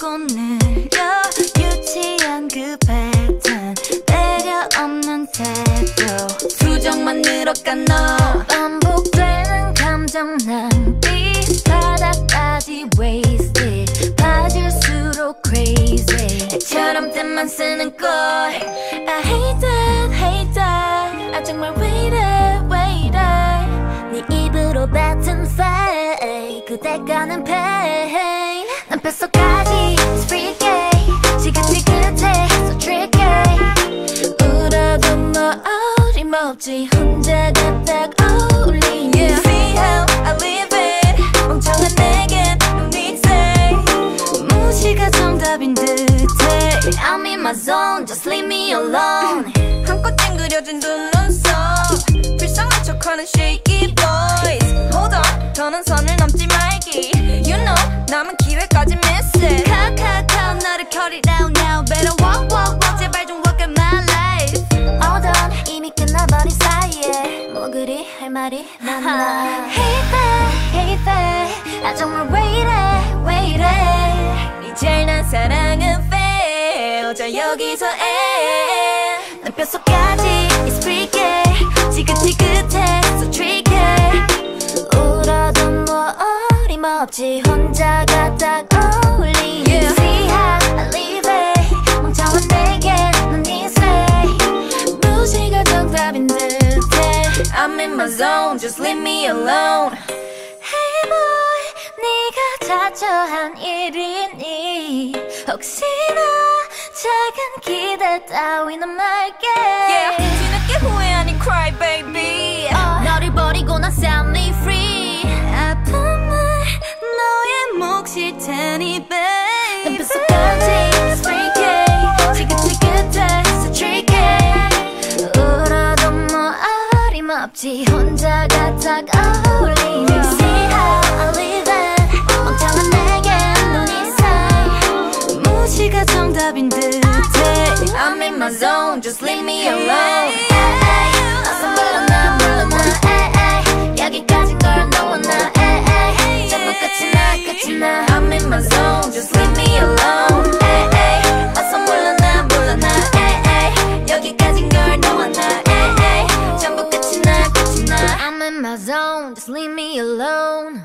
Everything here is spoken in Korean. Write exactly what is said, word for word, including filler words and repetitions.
자꾸 늘려 유치한 그 패턴 배려 없는 태도 투정만 늘어가 너 반복되는 감정 낭비 바닥까지 wasted 빠질수록 crazy 애처럼 때만 쓰는 걸 I hate that hate that 아 정말 왜 이래 왜 이래 네 입으로 뱉은 fake 그대가는 pain 난 뼛속까지 it's freaky 지긋지긋해 so tricky 울어도 뭐 어림없지 혼자가 딱 어울리네 yeah. See how I live it 멍청한 내겐 no need say 무시가 정답인 듯해 I'm in my zone just leave me alone 한껏 찡그려진 두 눈썹 불쌍한 척하는 shaky voice Hold on 더는 선을 넘지 말기 You know 남은 기회까지 miss it Cut cut cut 너를 cut it out now Better walk walk walk 제발 좀 walk in my life Hold on 이미 끝나버린 사이에 뭐 그리 할 말이 많아 Hate that hate that 아 정말 왜 이래 왜 이래 이제 난 사랑은 fail 자 여기서 end 난 뼛속까지 it's freaky 지긋지긋해 so tricky 울어도 뭐 어림없지 혼자가 딱 어울리네 yeah. See how I live it 멍청한 내게 넌 이세 무시가 정답인 듯해 I'm in my zone just leave me alone Hey boy 네가 자초한 일이니 혹시나 작은 기대 따위는 말게 yeah. 뒤늦게 후회하니 cry baby uh, 너를 버리고 난 set me free 아픔은 너의 몫일 테니 babe 난 뼛속까지 it's freaky 지긋지긋해 so tricky 울어도 뭐 어림없지 혼자가 딱 어울리네 See how I live it 멍청한 내게 눈이 새 무시가 정답인 듯해 I'm in my zone just leave me alone 어서 물러나 물러나 여기까진 걸 너와 나 전부 끝이 나 끝이 나 I'm in my zone just leave me alone 어서 물러나 물러나 여기까진 걸 너와 나 전부 끝이 나 끝이 나 I'm in my zone just leave me alone